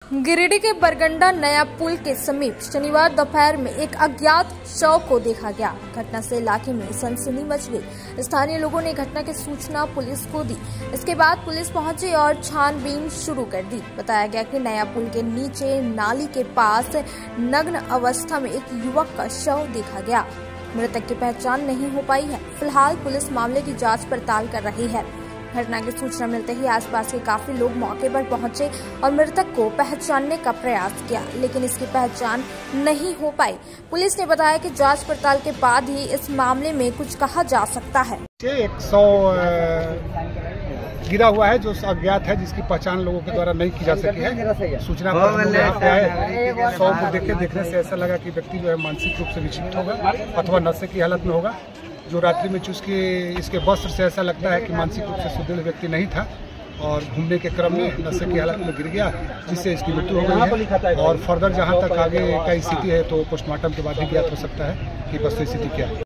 गिरिडीह के बरगंडा नया पुल के समीप शनिवार दोपहर में एक अज्ञात शव को देखा गया। घटना से इलाके में सनसनी मच गई। स्थानीय लोगों ने घटना की सूचना पुलिस को दी। इसके बाद पुलिस पहुंची और छानबीन शुरू कर दी। बताया गया कि नया पुल के नीचे नाली के पास नग्न अवस्था में एक युवक का शव देखा गया। मृतक की पहचान नहीं हो पाई है। फिलहाल पुलिस मामले की जाँच पड़ताल कर रही है। घटना की सूचना मिलते ही आसपास के काफी लोग मौके पर पहुंचे और मृतक को पहचानने का प्रयास किया, लेकिन इसकी पहचान नहीं हो पाई। पुलिस ने बताया कि जांच पड़ताल के बाद ही इस मामले में कुछ कहा जा सकता है। 100 गिरा हुआ है जो अज्ञात है, जिसकी पहचान लोगों के द्वारा नहीं की जा सकी है। सूचना पर हम यहाँ पे आए। 100 को देखने से ऐसा लगा कि व्यक्ति जो है मानसिक रूप से विक्षिप्त होगा अथवा नशे की हालत में होगा। जो रात्रि में चूस के इसके वस्त्र से ऐसा लगता है कि मानसिक रूप से सुदृढ़ व्यक्ति नहीं था और घूमने के क्रम में नशे की हालत में गिर गया, जिससे इसकी मृत्यु हो गई है। और फर्दर जहां तक आगे का स्थिति है तो पोस्टमार्टम के बाद ही ज्ञात हो सकता है कि वस्तु स्थिति क्या है।